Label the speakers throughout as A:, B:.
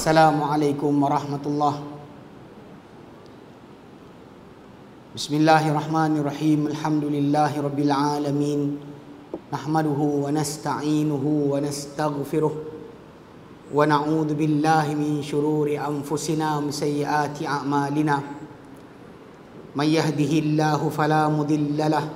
A: Assalamualaikum warahmatullahi. Bismillahirrahmanirrahim. Alhamdulillahi rabbil alamin. Nahmaduhu wa nasta'inuhu wa nastaghfiruh. Wa na'udzu billahi min shururi anfusina wa min sayyiati a'malina. May yahdihillahu fala mudilla lahu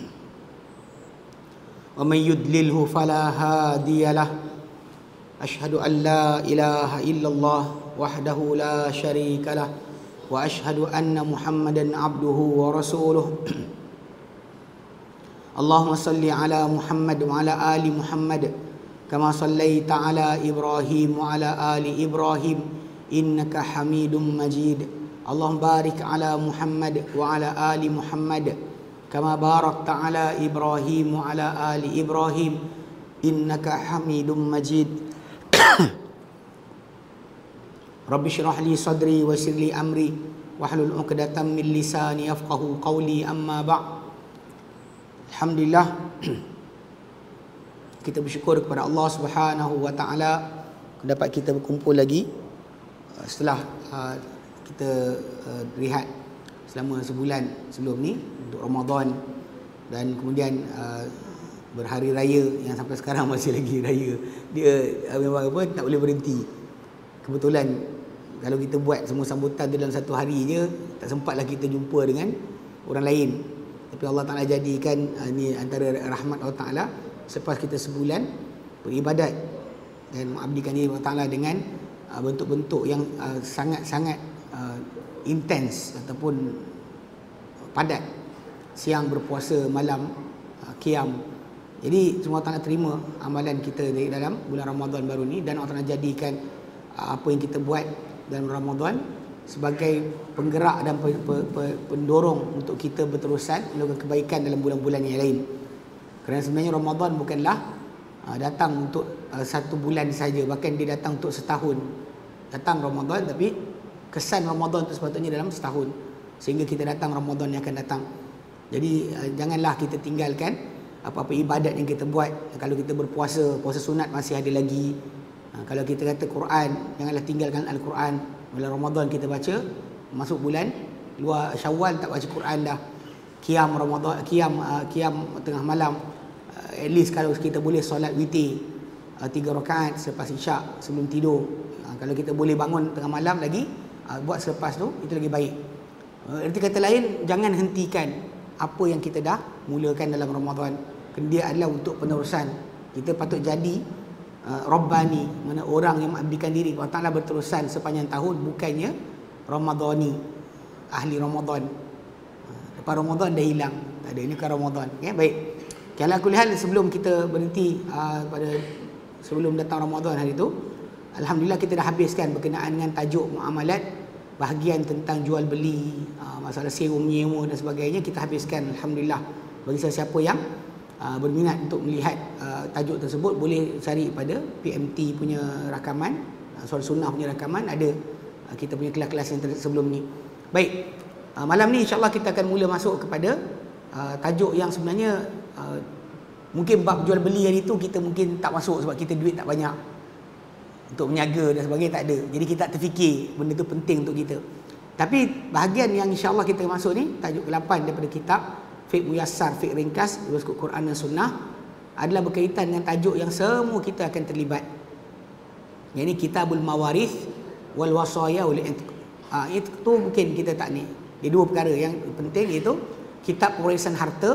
A: wa may yudlilhu fala hadiya lahu. Asyhadu an la ilaha illallah wahdahu la syarika lah wa asyhadu anna Muhammadan abduhu wa rasuluh. Allahumma salli ala Muhammad wa ala ali Muhammad kama sallaita ala Ibrahim wa ala ali Ibrahim innaka Hamidum Majid. Allahumma barik ala Muhammad wa ala ali Muhammad kama barakta ala Ibrahim wa ala ali Ibrahim innaka Hamidum Majid. Rabbi syrah li sadri wa yassir li amri wahlul 'uqdatam min lisani yafqahu qawli, amma ba'd. Alhamdulillah, kita bersyukur kepada Allah Subhanahu wa taala dapat kita berkumpul lagi setelah kita rehat selama sebulan sebelum ni untuk Ramadan, dan kemudian berhari raya yang sampai sekarang masih lagi raya. Dia memang apa, tak boleh berhenti. Kebetulan kalau kita buat semua sambutan tu dalam satu hari je, tak sempatlah kita jumpa dengan orang lain. Tapi Allah Ta'ala jadikan ni antara rahmat Allah Ta'ala, selepas kita sebulan beribadat dan mengabdikan diri Allah Ta'ala dengan bentuk-bentuk yang sangat-sangat intens ataupun padat. Siang berpuasa, malam qiyam. Jadi semua Allah Ta'ala terima amalan kita di dalam bulan Ramadan baru ni, dan Allah Ta'ala jadikan apa yang kita buat dalam Ramadan sebagai penggerak dan pendorong untuk kita berterusan melakukan kebaikan dalam bulan-bulan yang lain. Kerana sebenarnya Ramadan bukanlah datang untuk satu bulan saja, bahkan dia datang untuk setahun. Datang Ramadan, tapi kesan Ramadan itu sepatutnya dalam setahun, sehingga kita datang Ramadan yang akan datang. Jadi janganlah kita tinggalkan apa-apa ibadat yang kita buat. Kalau kita berpuasa, puasa sunat masih ada lagi. Kalau kita kata Quran, janganlah tinggalkan Al-Quran. Bulan Ramadan kita baca, masuk bulan luar Syawal tak baca Quran dah. Qiyam Ramadan, qiyam tengah malam, at least kalau kita boleh solat witir 3 rakaat selepas isyak sebelum tidur. Kalau kita boleh bangun tengah malam lagi, buat selepas tu, itu lagi baik. Erti kata lain, jangan hentikan apa yang kita dah mulakan dalam Ramadan. Dia adalah untuk penerusan. Kita patut jadi Rabbani, mana orang yang mengabdikan diri kepada Allah Ta'ala berterusan sepanjang tahun, bukannya Ramadhani, ahli Ramadan. Lepas Ramadan dah hilang, tak ada, ini kan Ramadan. Okay, baik. Kalau aku lihat sebelum kita berhenti sebelum datang Ramadan hari itu, alhamdulillah kita dah habiskan berkenaan dengan tajuk muamalat, bahagian tentang jual beli, masalah sewa menyewa dan sebagainya kita habiskan, alhamdulillah. Bagi siapa yang berminat untuk melihat tajuk tersebut, boleh cari pada PMT punya rakaman, Suara Sunnah punya rakaman, ada kita punya kelas-kelas yang sebelum ni. Baik, malam ni insyaAllah kita akan mula masuk kepada tajuk yang sebenarnya mungkin bab jual beli hari tu kita mungkin tak masuk sebab kita duit tak banyak untuk menjaga dan sebagainya, tak ada. Jadi kita tak terfikir benda tu penting untuk kita. Tapi bahagian yang insyaAllah kita masuk ni, tajuk ke-8 daripada kitab Fiqh Muyassar, Fiqh Ringkas berikut Quran dan Sunnah, adalah berkaitan dengan tajuk yang semua kita akan terlibat. Yang ini Kitabul Mawarith wal Wasaya wal Itq. Itu mungkin kita tak ni. Dia dua perkara yang penting, iaitu kitab pewarisan harta,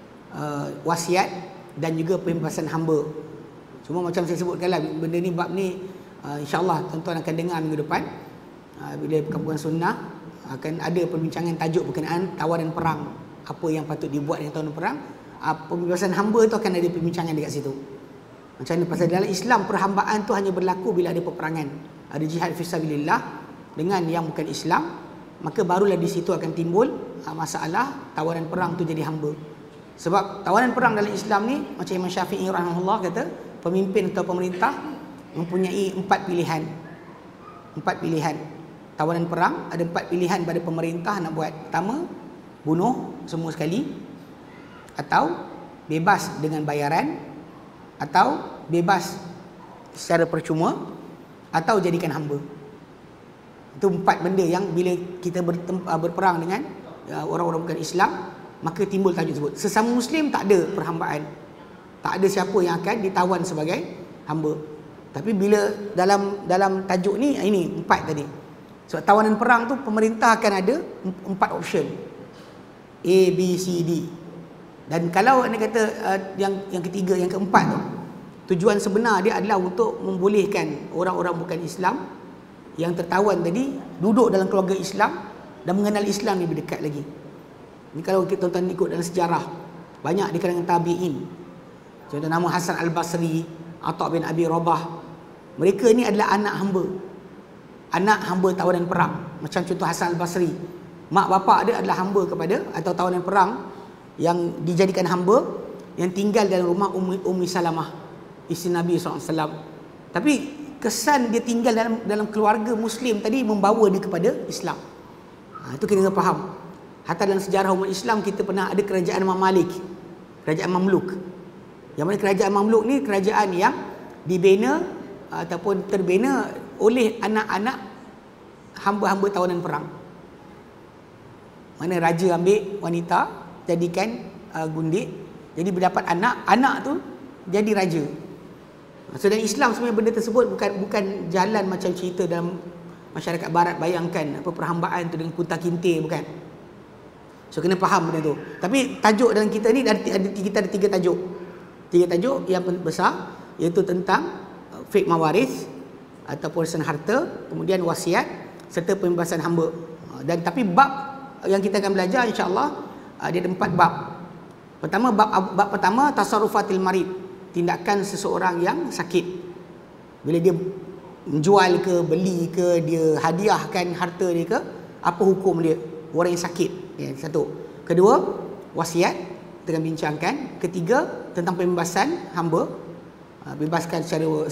A: wasiat, dan juga pembebasan hamba. Cuma macam saya sebutkanlah, benda ni, bab ni insyaAllah tuan-tuan akan dengar minggu depan bila perkampungan sunnah akan ada perbincangan tajuk berkenaan tawanan perang, apa yang patut dibuat dengan tawanan perang. Pembebasan hamba tu akan ada perbincangan dekat situ. Macam ni, pasal dalam Islam perhambaan tu hanya berlaku bila ada peperangan, ada jihad fisabilillah dengan yang bukan Islam, maka barulah di situ akan timbul masalah tawanan perang tu jadi hamba. Sebab tawanan perang dalam Islam ni, macam Imam Syafi'i rahimahullah kata, pemimpin atau pemerintah mempunyai 4 pilihan. 4 pilihan. Tawanan perang ada 4 pilihan pada pemerintah nak buat. Pertama, bunuh semua sekali, atau bebas dengan bayaran, atau bebas secara percuma, atau jadikan hamba. Itu 4 benda yang bila kita berperang dengan orang-orang bukan Islam, maka timbul tajuk tersebut. Sesama Muslim tak ada perhambaan. Tak ada siapa yang akan ditawan sebagai hamba. Tapi bila dalam tajuk ni, ini 4 tadi. Sebab tawanan perang tu pemerintah akan ada 4 option. A, B, C, D. Dan kalau anda kata yang ketiga, yang keempat tu, tujuan sebenar dia adalah untuk membolehkan orang-orang bukan Islam yang tertawan tadi duduk dalam keluarga Islam dan mengenal Islam lebih dekat lagi. Ini kalau kita tuan-tuan ikut dalam sejarah, banyak di kalangan tabi'in. Contoh nama Hasan Al-Basri, Atha bin Abi Rabah. Mereka ni adalah anak hamba. Anak hamba tawanan perang. Macam contoh Hasan Al-Basri. Mak bapak dia adalah hamba kepada atau tawanan perang yang dijadikan hamba yang tinggal dalam rumah Ummi Salamah, isteri Nabi SAW. Tapi kesan dia tinggal dalam keluarga Muslim tadi membawa dia kepada Islam. Itu kena faham. Hatta dalam sejarah umat Islam kita pernah ada kerajaan Mamalik, kerajaan Mamluk. Yang mana kerajaan Mamluk ni kerajaan yang dibina ataupun terbina oleh anak-anak hamba-hamba tawanan perang. Mana raja ambil wanita jadikan gundik, jadi berdapat anak tu jadi raja. So dalam Islam sebenarnya benda tersebut bukan jalan macam cerita dalam masyarakat barat, bayangkan apa perhambaan tu dengan kunta kintir, bukan. So kena faham benda tu. Tapi tajuk dalam kita ni kita ada 3 tajuk. 3 tajuk yang besar, iaitu tentang fiqh mawaris ataupun urusan harta, kemudian wasiat serta pembebasan hamba. Dan tapi bab yang kita akan belajar insya-Allah dia ada 4 bab. Pertama, bab pertama tasarrufatil marid, tindakan seseorang yang sakit. Bila dia menjual ke, beli ke, dia hadiahkan harta dia ke, apa hukum dia orang yang sakit? Ya, satu. Kedua, wasiat kita akan bincangkan. Ketiga, tentang pembebasan hamba, bebaskan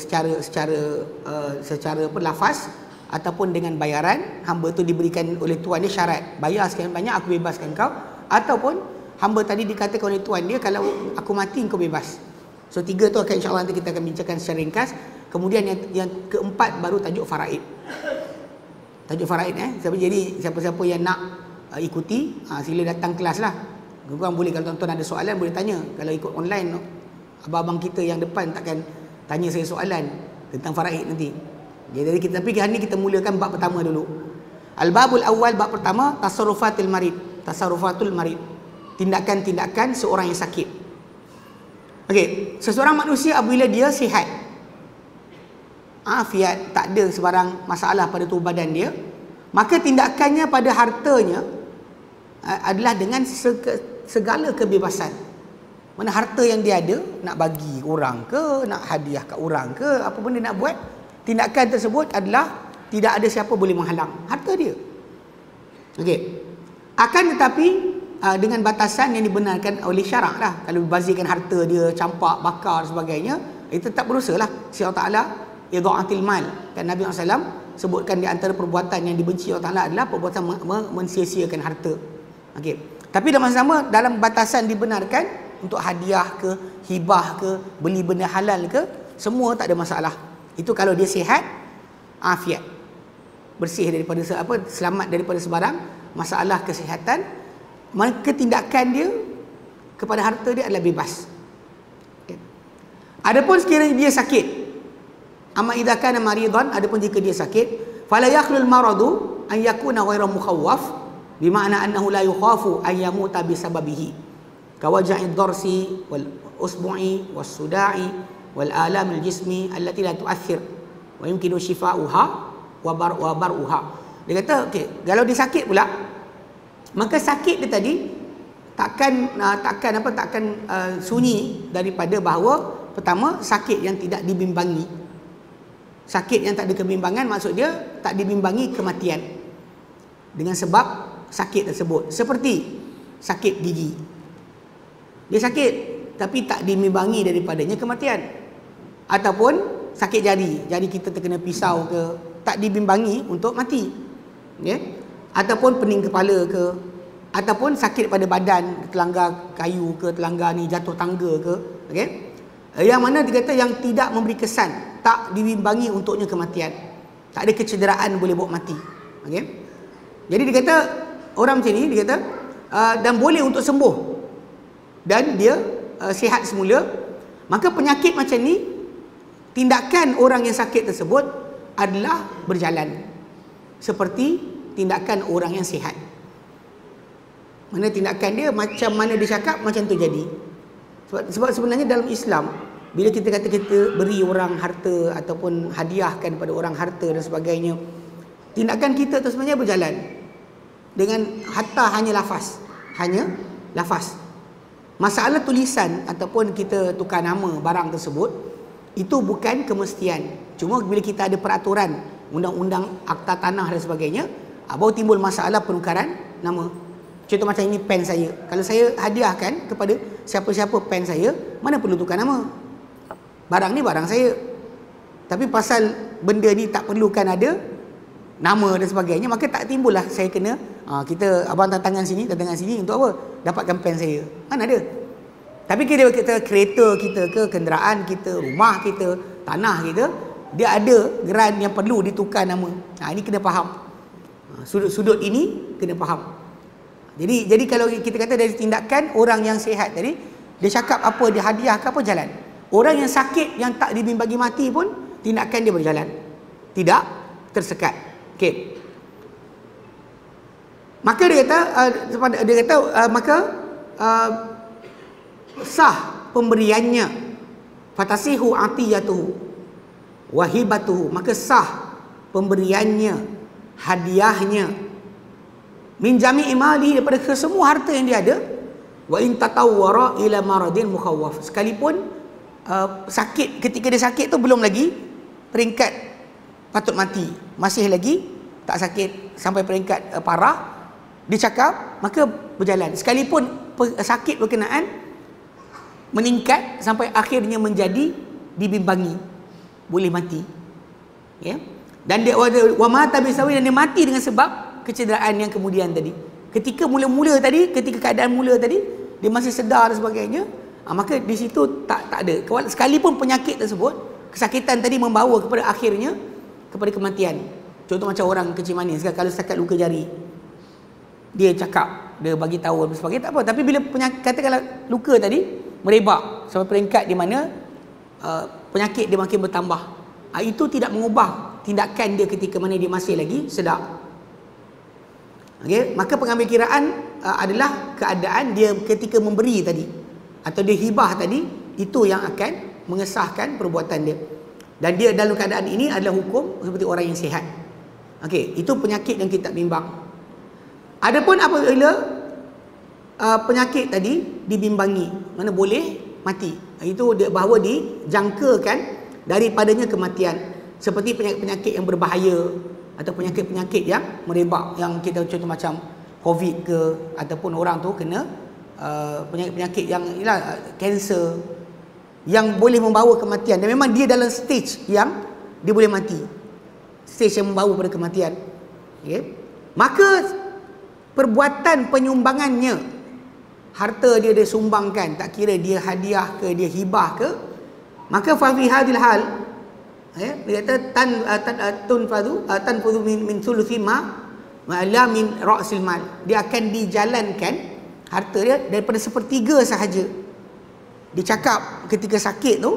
A: secara lafaz ataupun dengan bayaran. Hamba tu diberikan oleh tuan dia syarat, bayar sekian banyak aku bebaskan kau, ataupun hamba tadi dikatakan oleh tuan dia, kalau aku mati kau bebas. So 3 tu akan insya-Allah nanti kita akan bincangkan secara ringkas. Kemudian yang keempat baru tajuk faraid. Tajuk faraid jadi siapa-siapa yang nak ikuti sila datang kelas lah. Korang boleh, kalau tuan-tuan ada soalan boleh tanya. Kalau ikut online, abang-abang kita yang depan takkan tanya saya soalan tentang faraid nanti. Jadi tapi hari ni kita mulakan bab pertama dulu. Al-babul awal, bab pertama, tasarrufatul marid. Tindakan-tindakan seorang yang sakit. Okey, seseorang manusia apabila dia sihat, afiat, tak ada sebarang masalah pada tubuh badan dia, maka tindakannya pada hartanya adalah dengan segala kebebasan. Mana harta yang dia ada, nak bagi orang ke, nak hadiah kat orang ke, apa benda nak buat, tindakan tersebut adalah tidak ada siapa boleh menghalang harta dia. Okey. Akan tetapi dengan batasan yang dibenarkan oleh syarak lah. Kalau bazirkan harta dia, campak, bakar sebagainya, itu tetap berusaha lah. Allah Ta'ala idha'atil mal. Dan Nabi SAW sebutkan di antara perbuatan yang dibenci Allah Ta'ala adalah perbuatan mensia-siakan harta. Okey. Tapi dalam masa sama, dalam batasan dibenarkan untuk hadiah ke, hibah ke, beli benda halal ke, semua tak ada masalah. Itu kalau dia sihat, afiat, bersih daripada selamat daripada sebarang masalah kesihatan, maka tindakan dia kepada harta dia adalah bebas. Okay. Adapun sekiranya dia sakit, amma idza kana maridan, adapun jika dia sakit, fala yakhlul maradu an yakuna ghairu mukhawwaf, bima'na annahu la yukhafu an yamuta bisababihi, kawaja'id darsi wal usbu'i was suda'i wal alam al jismi allati la tu'athir wa yumkinu shifa'uha wa bar'uha. Dia kata okey, kalau dia sakit pula, maka sakit dia tadi takkan sunyi daripada bahawa pertama, sakit yang tidak dibimbangi. Sakit yang tak ada kebimbangan maksud dia tak dibimbangi kematian dengan sebab sakit tersebut. Seperti sakit gigi, dia sakit tapi tak dibimbangi daripadanya kematian. Ataupun sakit jari kita terkena pisau ke, tak dibimbangi untuk mati, okay? Ataupun pening kepala ke, ataupun sakit pada badan, terlanggar kayu ke, terlanggar ni jatuh tangga ke, okey, yang mana dikata yang tidak memberi kesan, tak dibimbangi untuknya kematian, tak ada kecederaan boleh bawa mati. Okey. Jadi dia kata orang macam ni, dia kata dan boleh untuk sembuh dan dia sihat semula. Maka penyakit macam ni, tindakan orang yang sakit tersebut adalah berjalan seperti tindakan orang yang sihat. Mana tindakan dia, macam mana dia cakap, macam tu jadi. Sebab sebenarnya dalam Islam, bila kita kata kita beri orang harta ataupun hadiahkan pada orang harta dan sebagainya, tindakan kita tu sebenarnya berjalan dengan hatta hanya lafaz. Hanya lafaz. Masalah tulisan ataupun kita tukar nama barang tersebut, itu bukan kemestian. Cuma bila kita ada peraturan, undang-undang akta tanah dan sebagainya, baru timbul masalah penukaran nama. Contoh macam ini pen saya. Kalau saya hadiahkan kepada siapa-siapa pen saya, mana perlu tukar nama? Barang ni barang saya. Tapi pasal benda ni tak perlukan ada nama dan sebagainya, maka tak timbul lah saya kena kita abang tangan sini untuk apa? Dapatkan pen saya. Mana ada? Tapi kita kereta kita ke, kenderaan kita, rumah kita, tanah kita, dia ada geran yang perlu ditukar nama. Ini kena faham. Sudut-sudut ini kena faham. Jadi kalau kita kata dari tindakan orang yang sihat tadi, dia cakap apa, dia hadiah ke apa, jalan. Orang yang sakit, yang tak dibimbagi mati pun, tindakan dia berjalan, tidak tersekat. Okey. Maka dia kata maka sah pemberiannya, fatasihu atiyatuhu wahibatuhu, maka sah pemberiannya, hadiahnya, min jami'i mali, daripada kesemua harta yang dia ada, wa in tatawwara ila maradin mukhawwaf, sekalipun sakit, ketika dia sakit tu belum lagi peringkat patut mati, masih lagi tak sakit sampai peringkat parah, dia cakap, maka berjalan. Sekalipun sakit berkenaan meningkat sampai akhirnya menjadi dibimbangi, boleh mati, ya. Dan dia wa mata bisawi, dan dia mati dengan sebab kecederaan yang kemudian tadi. Ketika mula-mula tadi, ketika keadaan mula tadi, dia masih sedar dan sebagainya, maka di situ tak ada. Sekalipun penyakit tersebut, kesakitan tadi membawa kepada akhirnya kepada kematian. Contoh macam orang kecil manis kan, kalau setakat luka jari, dia cakap, dia bagi tahu dan sebagainya, tak apa. Tapi bila katakanlah luka tadi merebak sampai peringkat di mana penyakit dia makin bertambah, itu tidak mengubah tindakan dia ketika mana dia masih lagi sedar. Okay? Maka pengambil kiraan adalah keadaan dia ketika memberi tadi atau dia hibah tadi, itu yang akan mengesahkan perbuatan dia. Dan dia dalam keadaan ini adalah hukum seperti orang yang sihat. Okey, itu penyakit yang kita bimbang. Adapun apabila penyakit tadi dibimbangi, mana boleh mati, itu dia bahawa dijangkakan daripadanya kematian, seperti penyakit-penyakit yang berbahaya atau penyakit-penyakit yang merebak, yang kita contoh macam COVID ke, ataupun orang tu kena penyakit-penyakit yang kanser yang boleh membawa kematian, dan memang dia dalam stage yang dia boleh mati, stage yang membawa pada kematian. Okay? Maka perbuatan penyumbangannya, harta dia sumbangkan, tak kira dia hadiah ke, dia hibah ke, maka fa fi hadhil hal, dia kata tanfudhu min thuluthi ma la min ra'sil mal, dia akan dijalankan harta dia daripada sepertiga sahaja. Dia cakap ketika sakit tu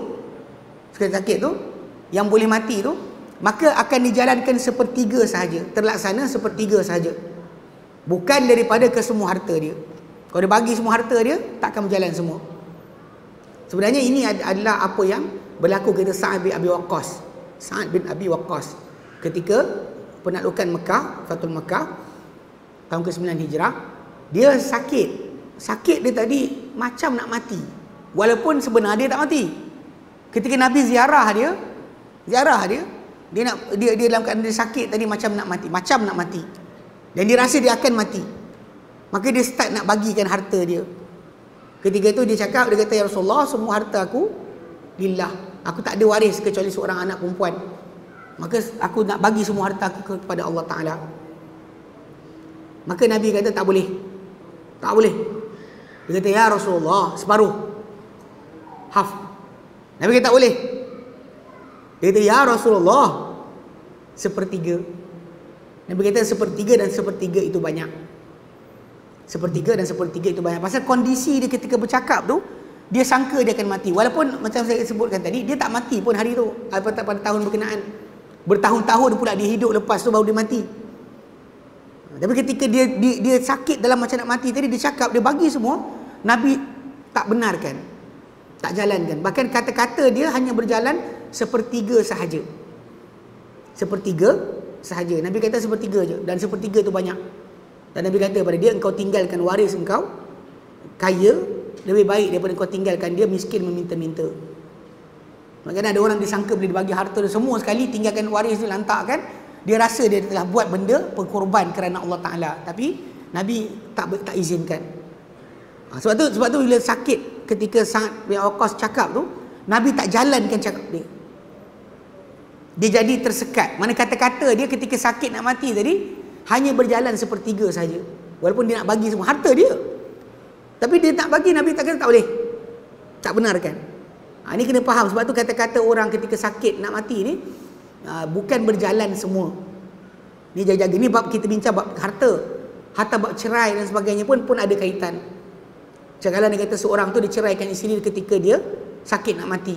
A: yang boleh mati tu, maka akan dijalankan sepertiga sahaja, terlaksana sepertiga sahaja, bukan daripada kesemua harta dia. Kalau dia bagi semua harta dia, tak akan berjalan semua. Sebenarnya ini adalah apa yang berlaku kepada Sa'ad bin Abi Waqqas ketika penaklukan Mekah, Fathul Mekah tahun ke-9 Hijrah. Dia sakit dia tadi macam nak mati, walaupun sebenarnya dia tak mati. Ketika Nabi ziarah dia dalam keadaan dia sakit tadi macam nak mati, dan dia rasa dia akan mati. Maka dia start nak bagikan harta dia. Ketika itu dia kata, ya Rasulullah, semua harta aku lillah, aku tak ada waris kecuali seorang anak perempuan, maka aku nak bagi semua harta aku kepada Allah Ta'ala. Maka Nabi kata tak boleh. Dia kata, ya Rasulullah, separuh, half. Nabi kata tak boleh. Dia kata, ya Rasulullah, sepertiga. Nabi kata sepertiga dan sepertiga itu banyak. Sepertiga dan sepertiga itu banyak. Pasal kondisi dia ketika bercakap tu, dia sangka dia akan mati. Walaupun macam saya sebutkan tadi, dia tak mati pun hari tu pada tahun berkenaan. Bertahun-tahun pula dia hidup, lepas tu baru dia mati. Tapi ketika dia sakit dalam macam nak mati tadi, dia cakap, dia bagi semua, Nabi tak benarkan, tak jalankan. Bahkan kata-kata dia hanya berjalan sepertiga sahaja. Sepertiga sahaja. Nabi kata sepertiga je, dan sepertiga tu banyak. Dan Nabi kata kepada dia, engkau tinggalkan waris engkau kaya lebih baik daripada engkau tinggalkan dia miskin meminta-minta. Maknanya ada orang disangka bila dia bagi harta dia semua sekali, tinggalkan waris dia, lantakkan, dia rasa dia telah buat benda pengkorban kerana Allah Ta'ala. Tapi Nabi tak izinkan. Sebab tu bila sakit ketika Sa'ad bin Waqqas cakap tu, Nabi tak jalankan cakap dia. Dia jadi tersekat. Mana kata-kata dia ketika sakit nak mati tadi hanya berjalan sepertiga saja. Walaupun dia nak bagi semua harta dia, tapi dia tak bagi, Nabi tak kata tak boleh, tak benarkan. Ini kena faham. Sebab tu kata-kata orang ketika sakit nak mati ni bukan berjalan semua. Ni jaga-jaga. Ni bab kita bincang bab harta. Hatta bab cerai dan sebagainya pun ada kaitan. Cakaplah dia kata seorang tu diceraikan isteri ketika dia sakit nak mati.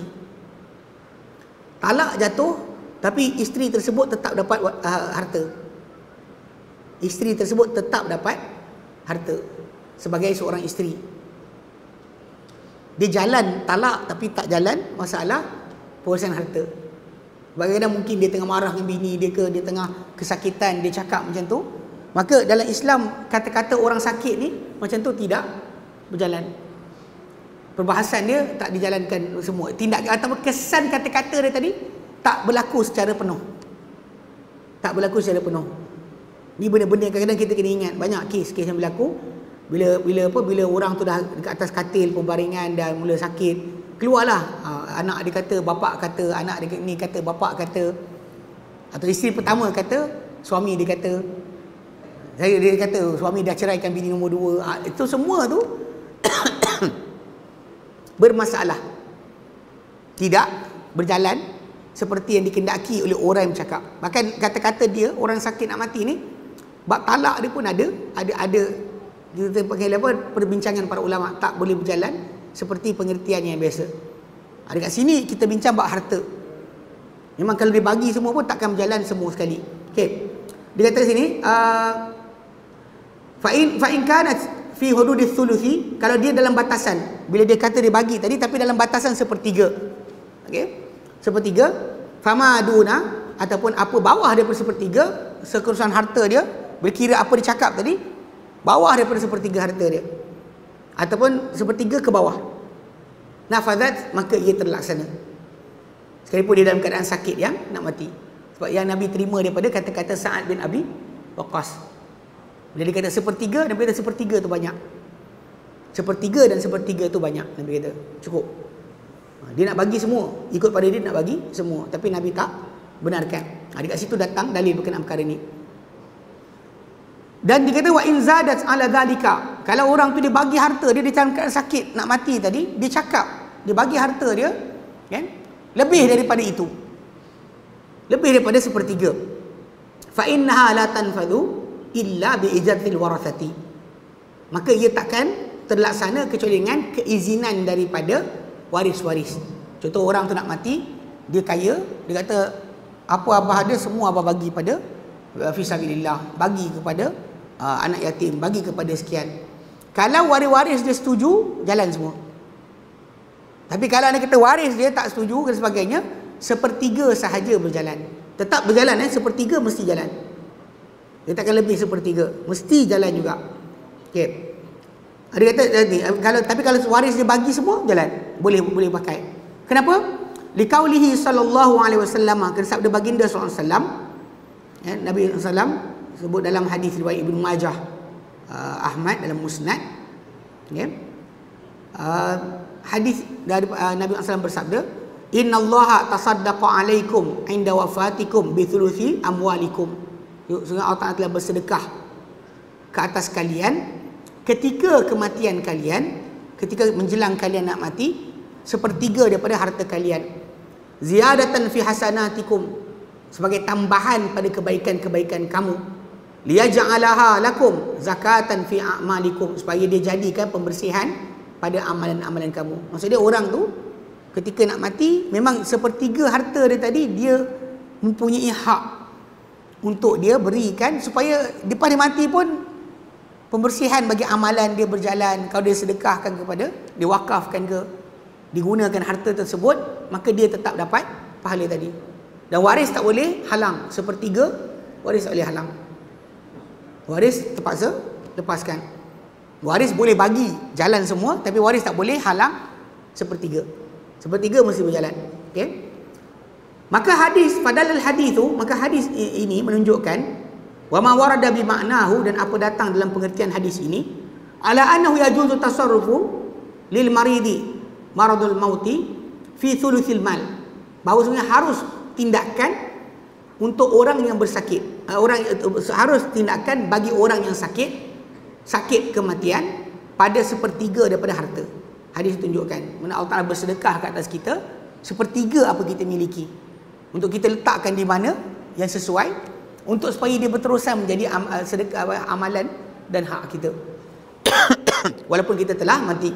A: Talak jatuh, tapi isteri tersebut tetap dapat harta. Isteri tersebut tetap dapat harta sebagai seorang isteri. Dia jalan talak tapi tak jalan masalah perusahaan harta. Bagaimana mungkin dia tengah marah dengan bini dia ke, dia tengah kesakitan, dia cakap macam tu. Maka dalam Islam kata-kata orang sakit ni macam tu tidak berjalan. Perbahasan dia tak dijalankan semua. Tindakan atau kesan kata-kata dia tadi tak berlaku secara penuh. Tak berlaku secara penuh. Ni benda-benda kadang-kadang kita kena ingat. Banyak kes-kes yang berlaku bila orang tu dah dekat atas katil pembaringan dan mula sakit, keluarlah anak dia kata, bapak kata, anak dia ni kata, bapak kata, atau isteri pertama kata, suami dia kata, dia kata suami dah ceraikan bini nombor 2. Itu semua tu bermasalah, tidak berjalan seperti yang dikendaki oleh orang yang bercakap. Bahkan kata-kata dia, orang sakit nak mati ni, bab talak dia pun ada kita panggil apa, perbincangan para ulama, tak boleh berjalan seperti pengertian yang biasa. Dekat sini kita bincang bab harta. Memang kalau dia bagi semua pun takkan berjalan semua sekali. Okey. Dia kata sini fa in kana fi hududits thuluthi, kalau dia dalam batasan, bila dia kata dia bagi tadi tapi dalam batasan sepertiga. Okey. Sepertiga, fama duna, ataupun apa bawah daripada sepertiga, sekurusan harta dia, berkira apa dia cakap tadi, bawah daripada sepertiga harta dia, ataupun sepertiga ke bawah, nafazat, maka ia terlaksana. Sekalipun dia dalam keadaan sakit yang nak mati. Sebab yang Nabi terima daripada kata-kata Sa'ad bin Abi Waqqas. Bila dia kata sepertiga, Nabi kata sepertiga tu banyak. Sepertiga dan sepertiga tu banyak, Nabi kata cukup. Dia nak bagi semua, ikut pada dia nak bagi semua, tapi Nabi tak benarkan. Dekat situ datang dalil berkenaan perkara ni. Dan dia kata wa in zadat ala zalika, kalau orang tu dia bagi harta dia dalam keadaan sakit nak mati tadi, dia cakap dia bagi harta dia kan, lebih daripada itu, lebih daripada sepertiga, fa innaha la tanfadhu illa bi ijazatil warathati, maka ia takkan terlaksana kecuali dengan keizinan daripada waris-waris. Contoh orang tu nak mati, dia kaya, dia kata apa abah ada semua abah bagi pada fisabilillah, bagi kepada anak yatim, bagi kepada sekian. Kalau waris-waris dia setuju, jalan semua. Tapi kalau dia kata waris dia tak setuju dan sebagainya, sepertiga sahaja berjalan. Tetap berjalan, sepertiga mesti jalan. Dia takkan lebih sepertiga, mesti jalan juga. Okey. Dia kata tapi kalau waris dia bagi semua, jalan. Boleh pakai. Kenapa? Liqaulihi sallallahu alaihi wasallam, kerana sabda baginda sallallahu alaihi wasallam, Nabi sallallahu alaihi wasallam sebut dalam hadis riwayat Ibnu Majah, Ahmad dalam Musnad, okay. Hadis dari Nabi SAW bersabda, innallaha tasaddaqa alaikum inda wafatikum bi thuluthi amwalikum, sesungguhnya Allah Ta'ala telah bersedekah ke atas kalian ketika kematian kalian, ketika menjelang kalian nak mati, sepertiga daripada harta kalian, ziyadatan fi hasanatikum, sebagai tambahan pada kebaikan-kebaikan kamu. liyaj'alaha lakum zakatan fi a'malikum, supaya dia jadikan pembersihan pada amalan-amalan kamu. Maksud dia orang tu ketika nak mati, memang sepertiga harta dia tadi dia mempunyai hak untuk dia berikan, supaya lepas dia mati pun pembersihan bagi amalan dia berjalan. Kalau dia sedekahkan kepada, dia wakafkan ke, digunakan harta tersebut, maka dia tetap dapat pahala tadi. Dan waris tak boleh halang, sepertiga waris tak boleh halang. Waris terpaksa lepaskan. Waris boleh bagi jalan semua, tapi waris tak boleh halang sepertiga. Sepertiga mesti berjalan. Okey. Maka hadis, padahal hadis tu, maka hadis ini menunjukkan wa ma warada bi ma'nahu, dan apa datang dalam pengertian hadis ini, ala annahu yajuzu tasarrufu lil maridi maradul mauti fi thuluthil mal, bahawa sebenarnya harus tindakan untuk orang yang bersakit, harus tindakan bagi orang yang sakit kematian pada sepertiga daripada harta. Hadis tunjukkan mana Allah Taala bersedekah ke atas kita sepertiga apa kita miliki, untuk kita letakkan di mana yang sesuai, untuk supaya dia berterusan menjadi sedekah, amalan dan hak kita walaupun kita telah mati.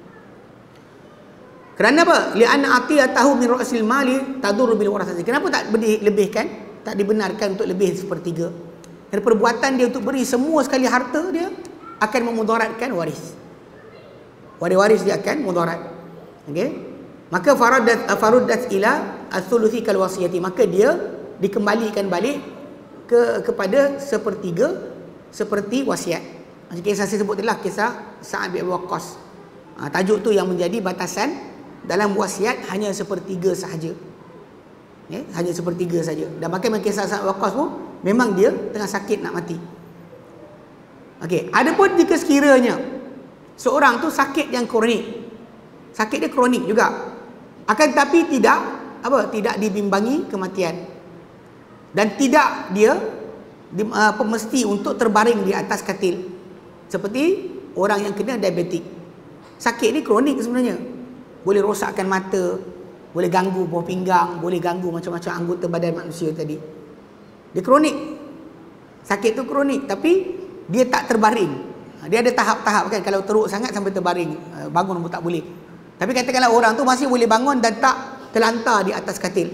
A: Kerana apa? Li'anna atiyatahu min ra'sil mali tadurru bil warasati. Kenapa tak dilebihkan, tak dibenarkan untuk lebih sepertiga? Dan perbuatan dia untuk beri semua sekali harta dia akan memudaratkan waris. Waris dia akan mudarat. Okey? Maka faruddat ila athuluthi kal wasiyati, maka dia dikembalikan balik kepada sepertiga seperti wasiat. Macam kisah saya sebut itulah kisah Sa'ad bin Abi Waqqas. Tajuk tu yang menjadi batasan dalam wasiat, hanya sepertiga sahaja. Hanya sepertiga saja. Dan bahkan kisah Sa'ad bin Abi Waqqas pun memang dia tengah sakit nak mati. Okey, adapun jika sekiranya seorang tu sakit yang kronik, sakit dia kronik juga, akan tetapi tidak dibimbangi kematian, dan tidak dia mesti untuk terbaring di atas katil, seperti orang yang kena diabetik. Sakit ni kronik sebenarnya, boleh rosakkan mata, boleh ganggu buah pinggang, boleh ganggu macam-macam anggota badan manusia tadi. Dia kronik, sakit tu kronik, tapi dia tak terbaring. Dia ada tahap-tahap kan, kalau teruk sangat sampai terbaring, bangun pun tak boleh. Tapi katakanlah orang tu masih boleh bangun dan tak terlantar di atas katil.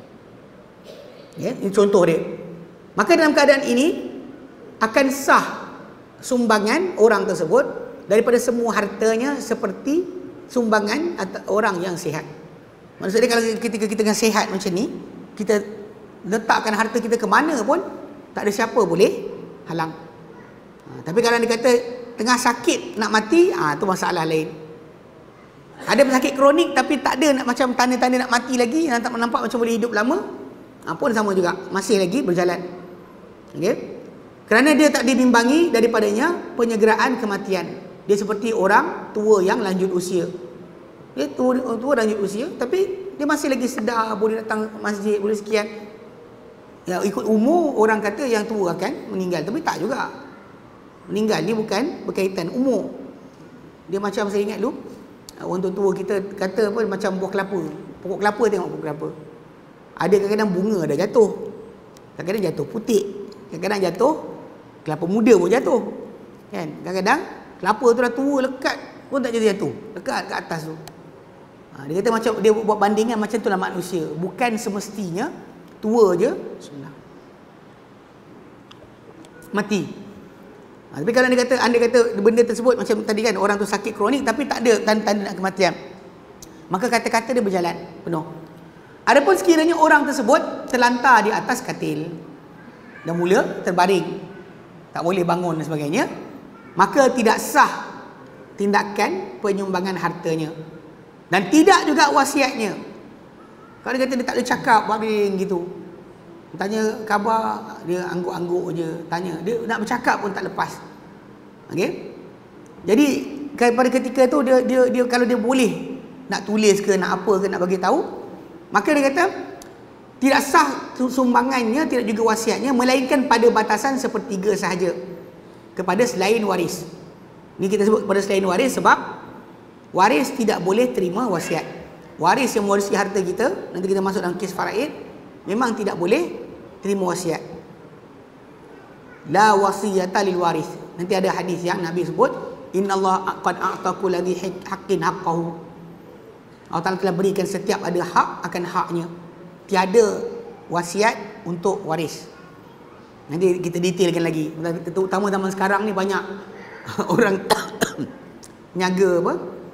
A: Ini contoh dia. Maka dalam keadaan ini akan sah sumbangan orang tersebut daripada semua hartanya seperti sumbangan orang yang sihat. Maksudnya kalau ketika kita dengan sihat macam ni, kita letakkan harta kita ke mana pun tak ada siapa boleh halang. Tapi kalau dia kata tengah sakit nak mati, tu masalah lain. Ada pesakit kronik tapi tak ada macam tanda-tanda nak mati lagi, nampak macam boleh hidup lama, pun sama juga, masih lagi berjalan. Okey? Kerana dia tak dibimbangi daripadanya penyegeraan kematian. Dia seperti orang tua yang lanjut usia. Dia tua lanjut usia, tapi dia masih lagi sedar, boleh datang masjid, boleh sekian. Ya, ikut umur orang kata yang tua akan meninggal, tapi tak juga. Meninggal ni bukan berkaitan umur. Dia macam, saya ingat dulu orang tua kita kata apa, macam buah kelapa. Pokok kelapa, tengok pokok kelapa. Ada kadang-kadang bunga dah jatuh, kadang-kadang jatuh putik, kadang-kadang jatuh kelapa muda pun jatuh, kan? Kadang-kadang kelapa tu dah tua lekat pun tak jatuh, lekat kat atas tu. Dia kata macam dia buat bandingan macam itulah manusia, bukan semestinya tua je mati. Tapi kalau anda kata benda tersebut macam tadi kan, orang tu sakit kronik tapi tak ada tanda-tanda nak kematian, maka kata-kata dia berjalan penuh. Adapun sekiranya orang tersebut terlantar di atas katil dan mula terbaring, tak boleh bangun dan sebagainya, maka tidak sah tindakan penyumbangan hartanya dan tidak juga wasiatnya. Kalau dia kata dia tak boleh cakap, baring gitu, tanya khabar dia angguk-angguk je, tanya dia nak bercakap pun tak lepas. Okey, jadi pada ketika tu dia kalau dia boleh nak tulis ke nak apa ke nak bagi tahu, maka dia kata tidak sah sumbangannya, tidak juga wasiatnya, melainkan pada batasan sepertiga sahaja kepada selain waris. Ini kita sebut kepada selain waris sebab waris tidak boleh terima wasiat. Waris yang mewarisi harta kita, nanti kita masuk dalam kes faraid, memang tidak boleh terima wasiat. la wasiyata lil waris. Nanti ada hadis yang Nabi sebut, innallaha qad a'ta kulli haqqin haqqahu. Allah Ta'ala telah berikan setiap ada hak akan haknya. Tiada wasiat untuk waris. Nanti kita detailkan lagi. Terutama zaman sekarang ni banyak orang menyaga apa?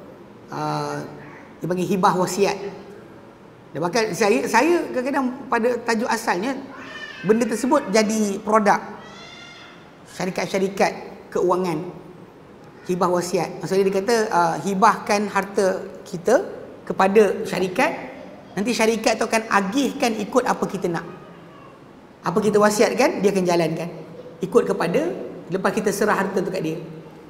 A: Dia panggil hibah wasiat. Dan bahkan saya kadang-kadang pada tajuk asalnya benda tersebut jadi produk syarikat-syarikat keuangan. Hibah wasiat. Maksudnya dia kata hibahkan harta kita kepada syarikat, nanti syarikat tu akan agihkan ikut apa kita nak. Apa kita wasiatkan, dia akan jalankan. Ikut kepada, lepas kita serah harta tu kat dia.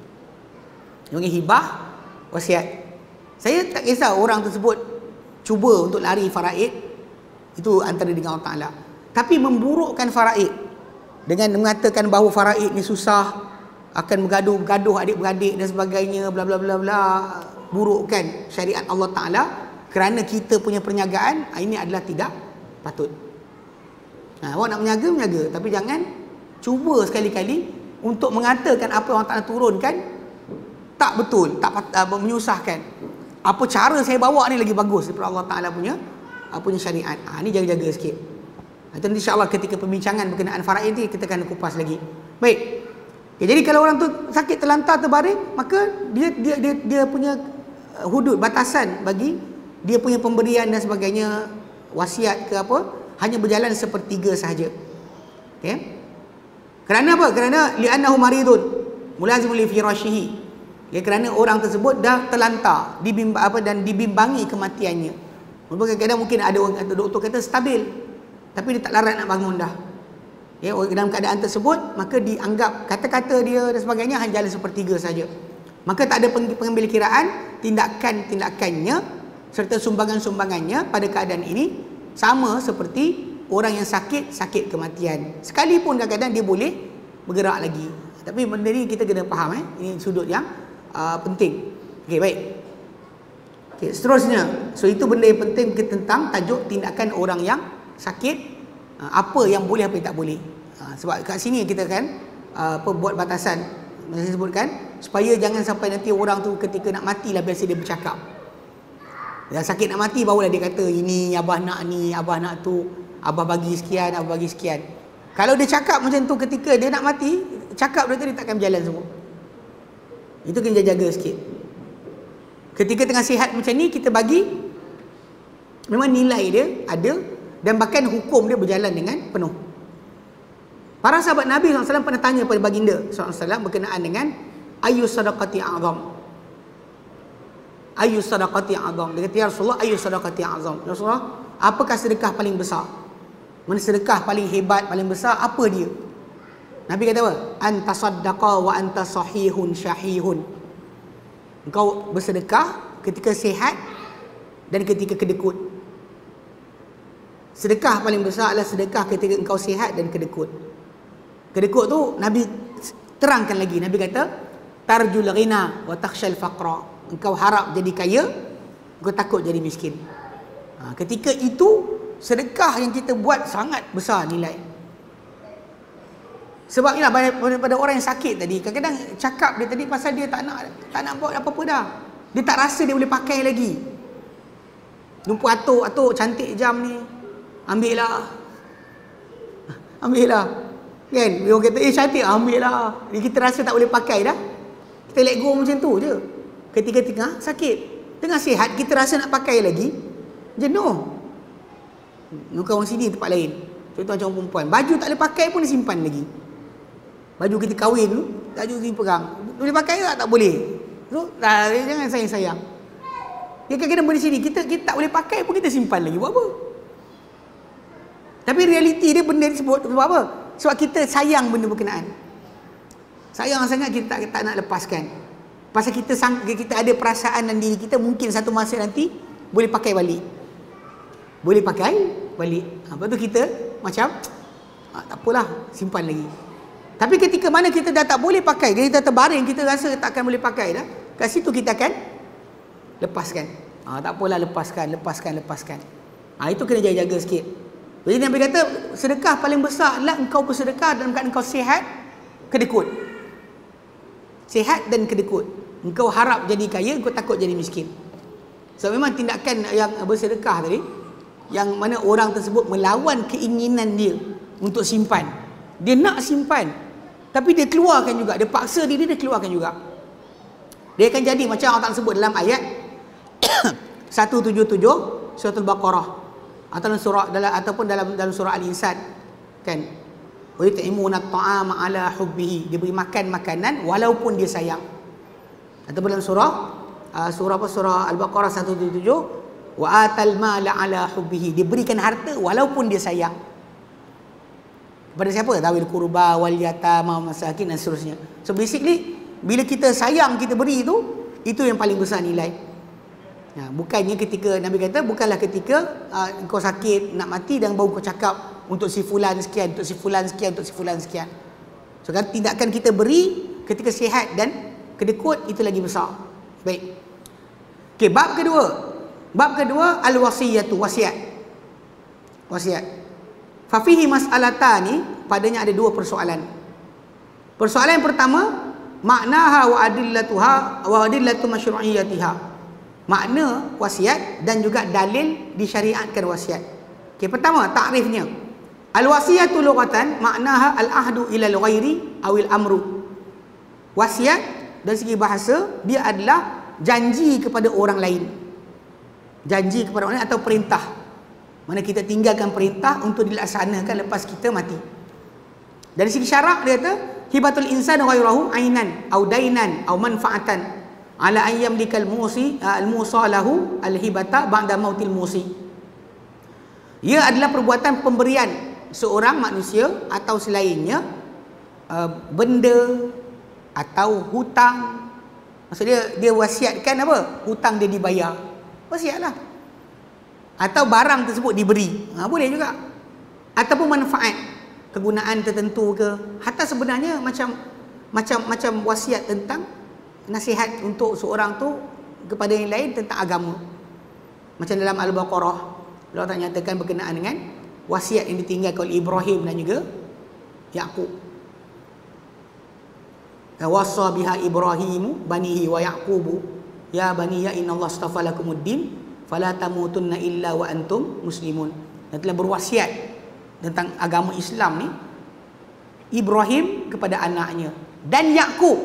A: Dia panggil hibah wasiat. Saya tak kisah orang tersebut cuba untuk lari faraid, itu antara dengan Allah Ta'ala. Tapi memburukkan faraid dengan mengatakan bahawa faraid ni susah, akan bergaduh adik-beradik dan sebagainya, bla bla bla bla, burukkan syariat Allah Ta'ala kerana kita punya perniagaan, ini adalah tidak patut. Awak nak menjaga, tapi jangan cuba sekali-kali untuk mengatakan apa yang Allah Ta'ala turunkan tak betul, tak menyusahkan. Apa cara saya bawa ni lagi bagus daripada Allah Ta'ala punya syariat. Ni jaga-jaga sikit. Nanti insya-Allah ketika perbincangan berkenaan faraid ni kita akan kupas lagi. Baik. Jadi kalau orang tu sakit terlantar terbaring, maka dia punya hudud, batasan bagi dia punya pemberian dan sebagainya, wasiat ke apa, hanya berjalan sepertiga sahaja. Okey. Kerana apa? Kerana li'annahu maridun mulazimun li firashihi. Ya, kerana orang tersebut dah terlantar, dan dibimbangi kematiannya. Kadang-kadang mungkin ada doktor kata stabil, tapi dia tak larat nak bangun dah. Ya, dalam keadaan tersebut maka dianggap kata-kata dia dan sebagainya hanya jalan sepertiga saja. Maka tak ada pengambil kiraan tindakan-tindakannya serta sumbangan-sumbangannya pada keadaan ini sama seperti orang yang sakit kematian. Sekalipun kadang-kadang dia boleh bergerak lagi. Tapi benda ni kita kena faham, ini sudut yang penting. Okey, baik. Okey, seterusnya. So itu benda yang penting tentang tajuk tindakan orang yang sakit, apa yang boleh, apa yang tak boleh. Sebab kat sini kita kan buat batasan. Saya sebutkan supaya jangan sampai nanti orang tu ketika nak mati lah biasa dia bercakap. Dah sakit nak mati barulah dia kata ini abah nak ni, abah nak tu, abah bagi sekian, abah bagi sekian. Kalau dia cakap macam tu ketika dia nak mati, cakap dia tadi takkan berjalan semua. Itu kena jaga sikit. Ketika tengah sihat macam ni, kita bagi, memang nilai dia ada dan bahkan hukum dia berjalan dengan penuh. Para sahabat Nabi SAW pernah tanya pada baginda SAW berkenaan dengan ayu sadaqati a'zam. Ayu sadaqati a'zam. Dia kata, ya Rasulullah, ayu sadaqati a'zam. Ya Rasulullah, apakah sedekah paling besar? Mana sedekah paling hebat, paling besar, apa dia? Nabi kata apa? Anta saddaqa wa anta sahihun syahihun. Engkau bersedekah ketika sihat dan ketika kedekut. Sedekah paling besar adalah sedekah ketika engkau sihat dan kedekut. Kedekut tu Nabi terangkan lagi. Nabi kata, tarjul ghina wa takhshal faqra. Engkau harap jadi kaya, engkau takut jadi miskin. Ketika itu sedekah yang kita buat sangat besar nilai. Sebab inilah pada orang yang sakit tadi, kadang-kadang cakap dia tadi pasal dia tak nak buat apa-apa dah. Dia tak rasa dia boleh pakai lagi. Jumpa atuk cantik jam ni, ambil lah. Kan? Dia orang kata, cantik, ambil lah. Kita rasa tak boleh pakai dah. Kita let go macam tu je. Ketika tengah sakit, tengah sihat, kita rasa nak pakai lagi, jenuh. Muka orang sini tempat lain. Contoh macam perempuan, baju tak boleh pakai pun dia simpan lagi. Baju kita kahwin tu, baju kita perang, boleh pakai tak? Tak boleh. So, jangan sayang-sayang. Dia kadang-kadang benda sini, kita tak boleh pakai pun kita simpan lagi. Buat apa? Tapi realiti dia benda disebut sebab apa? Sebab kita sayang benda berkenaan. Sayang sangat kita tak nak lepaskan. Pasal kita ada perasaan dalam diri kita, mungkin satu masa nanti boleh pakai balik. Lepas tu kita macam tak apalah, simpan lagi. Tapi ketika mana kita dah tak boleh pakai, kita terbaring, kita rasa tak akan boleh pakai dah, kat situ kita akan lepaskan. Tak apalah, lepaskan. Itu kena jaga-jaga sikit. Jadi Nabi kata sedekah paling besar adalah engkau bersedekah dalam keadaan engkau sihat kedekut. Sihat dan kedekut. Engkau harap jadi kaya, engkau takut jadi miskin. So memang tindakan yang bersedekah tadi, yang mana orang tersebut melawan keinginan dia untuk simpan. Dia nak simpan, tapi dia keluarkan juga, dia paksa diri dia keluarkan juga. Dia akan jadi macam Allah Ta'ala sebut dalam ayat 177 surah Al-Baqarah, atau dalam surah ataupun dalam surah Al-Insan, kan? Wa yut'imuna at-ta'ama 'ala hubbihi, dia beri makan makanan walaupun dia sayang. Ataupun dalam surah Al-Baqarah 177, wa atal mala 'ala hubbihi, dia berikan harta walaupun dia sayang. Kepada siapa? Dawil qurba wal yatama masakin dan seterusnya. So basically bila kita sayang, kita beri itu yang paling besar nilai. Bukannya ketika Nabi kata, bukanlah ketika kau sakit nak mati dan baru kau cakap untuk si fulan sekian, untuk si fulan sekian, untuk si fulan sekian. So kan tindakan kita beri ketika sihat dan kedekut itu lagi besar. Baik. Okey, bab kedua al-wasiyatu, wasiat. Fa fihi mas'alatani, padanya ada dua persoalan. Persoalan yang pertama, maknaha wa adillatuha wa adillatu masyru'iyyatiha. Makna wasiat dan juga dalil disyariatkan wasiat. Okey, pertama takrifnya. Al-wasiyatu lughatan maknaha al-ahdu ila al-ghairi aw al-amru. Wasiat dari segi bahasa dia adalah janji kepada orang lain. Janji kepada orang lain atau perintah. Mana kita tinggalkan perintah untuk dilaksanakan lepas kita mati. Dari segi syarak dia kata hibatul insan ghairahu ainan aw dainan aw manfaatan ala an yamlikal musi al-musalahu al-hibata ba'da mautil musi. Ia adalah perbuatan pemberian seorang manusia atau selainnya benda atau hutang. Maksudnya dia wasiatkan apa? Hutang dia dibayar. Wasiatlah. Atau barang tersebut diberi. Boleh juga. Ataupun manfaat, kegunaan tertentu ke. Hatta sebenarnya macam wasiat tentang nasihat untuk seorang tu kepada yang lain tentang agama. Macam dalam Al-Baqarah, Allah Ta'ala nyatakan berkenaan dengan wasiat yang ditinggalkan oleh Ibrahim dan juga Yaqub. Wasa biha Ibrahimu banihi wa Yaqubu ya baniya innallaha astafa lakumuddin fala tamutunna illa wa antum muslimun. Dan telah berwasiat tentang agama Islam ni Ibrahim kepada anaknya dan Yaqub.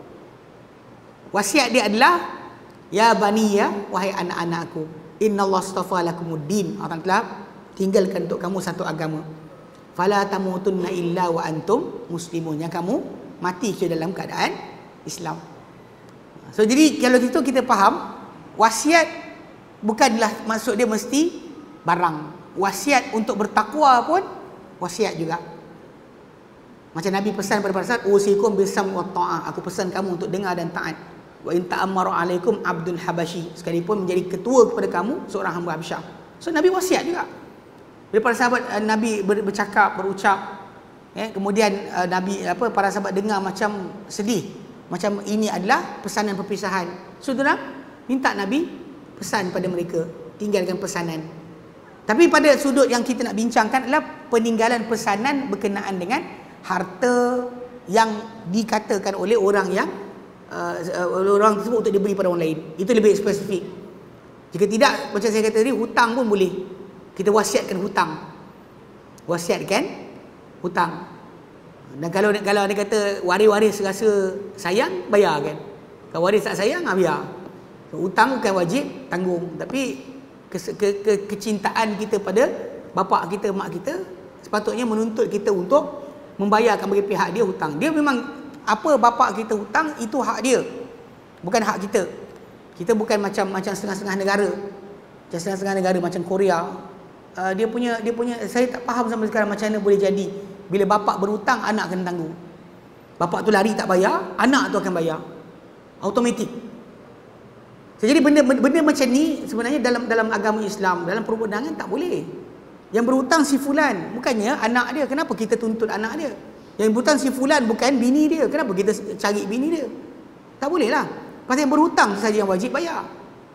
A: Wasiat dia adalah ya baniya, wahai anak-anakku, innallaha astafa lakumuddin, Allah telah tinggalkan untuk kamu satu agama. Fala tamutunna illa wa antum muslimun, yang kamu mati ke dalam keadaan Islam. So jadi kalau kita faham wasiat bukanlah maksud dia mesti barang. Wasiat untuk bertakwa pun wasiat juga. Macam Nabi pesan pada saat usikum bisam wa ta'ah, aku pesan kamu untuk dengar dan taat. Wa in ta'ammaru alaikum abdun habashi, sekalipun menjadi ketua kepada kamu seorang hamba Habasyah. So Nabi wasiat juga. Daripada sahabat Nabi berucap, kemudian para sahabat dengar macam sedih, macam ini adalah pesanan perpisahan. Saudara minta Nabi pesan pada mereka, tinggalkan pesanan. Tapi pada sudut yang kita nak bincangkan adalah peninggalan pesanan berkenaan dengan harta yang dikatakan oleh orang yang orang tersebut untuk diberi pada orang lain. Itu lebih spesifik. Jika tidak, macam saya kata tadi, hutang pun boleh. Kita wasiatkan hutang. Wasiatkan hutang. Dan kalau dia kata waris-waris rasa sayang, bayar kan. Kalau waris tak sayang, biar. Hutang bukan wajib tanggung, tapi kecintaan kita pada bapa kita, mak kita sepatutnya menuntut kita untuk membayarkan bagi pihak dia hutang. Dia memang apa bapa kita hutang itu hak dia, bukan hak kita. Kita bukan macam setengah-setengah negara. Macam setengah-setengah negara macam Korea. Dia punya saya tak faham sampai sekarang macam mana boleh jadi bila bapa berhutang anak kena tanggung. Bapa tu lari tak bayar, anak tu akan bayar. Automatik. Jadi benda macam ni sebenarnya dalam agama Islam, dalam perundangan tak boleh. Yang berhutang si fulan, bukannya anak dia. Kenapa kita tuntut anak dia? Yang berhutang si fulan bukan bini dia. Kenapa kita cari bini dia? Tak boleh lah. Pasal yang berhutang saja yang wajib bayar.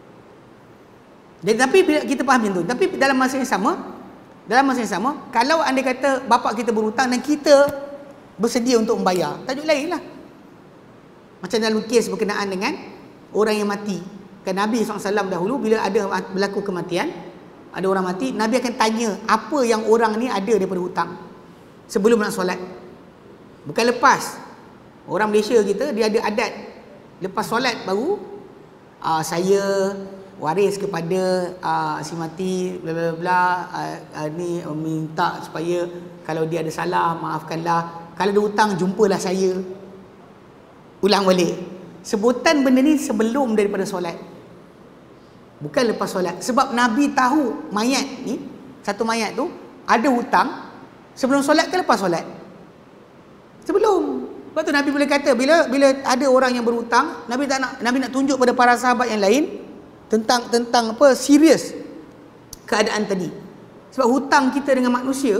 A: Jadi tapi bila kita faham macam tu, tapi dalam masa yang sama, kalau anda kata bapa kita berhutang dan kita bersedia untuk membayar. Tajuk lain lah. Macam dalam kes berkenaan dengan orang yang mati. Kan Nabi SAW dahulu bila ada berlaku kematian, ada orang mati, Nabi akan tanya apa yang orang ni ada daripada hutang sebelum nak solat. Bukan lepas. Orang Malaysia kita, dia ada adat lepas solat baru saya waris kepada si mati bla bla bla, ni minta supaya kalau dia ada salah maafkanlah, kalau ada hutang jumpalah saya. Ulang balik. Sebutan benda ni sebelum daripada solat, bukan lepas solat. Sebab Nabi tahu mayat ni, satu mayat tu ada hutang sebelum solat ke lepas solat? Sebelum. Lepas tu Nabi boleh kata bila ada orang yang berhutang, Nabi nak tunjuk pada para sahabat yang lain tentang apa, serius keadaan tadi. Sebab hutang kita dengan manusia,